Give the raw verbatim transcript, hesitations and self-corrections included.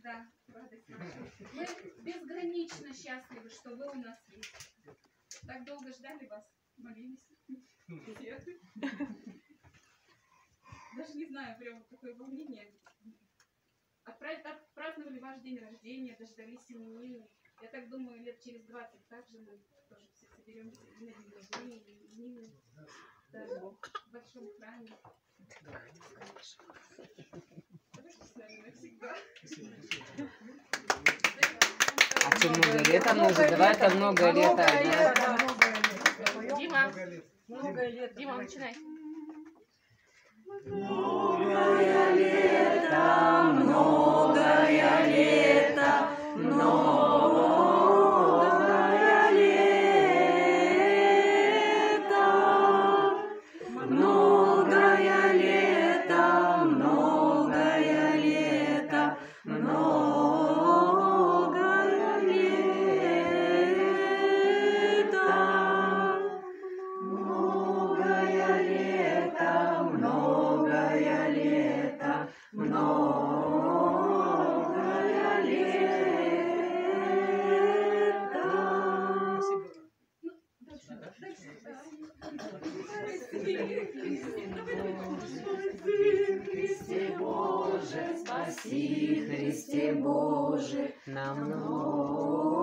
Да, радость наша. Мы безгранично счастливы, что вы у нас есть. Так долго ждали вас, молились. Даже не знаю, прям вот такое волнение. Отпраздновали ваш день рождения, дождались именины. Я так думаю, лет через двадцать также мы тоже все соберемся и на день рождения, и именины. Да, в большом храме. Потому с нами навсегда. А что, много лет нужно? Давай-ка много лет. Дима, много лет. Дима, начинай. Многое лето, многое лето, многое лето, многое лето, многое лето, многое лето, многое лето, многое лето, многое лето. Христе Боже, спаси, Христе Боже, нам много.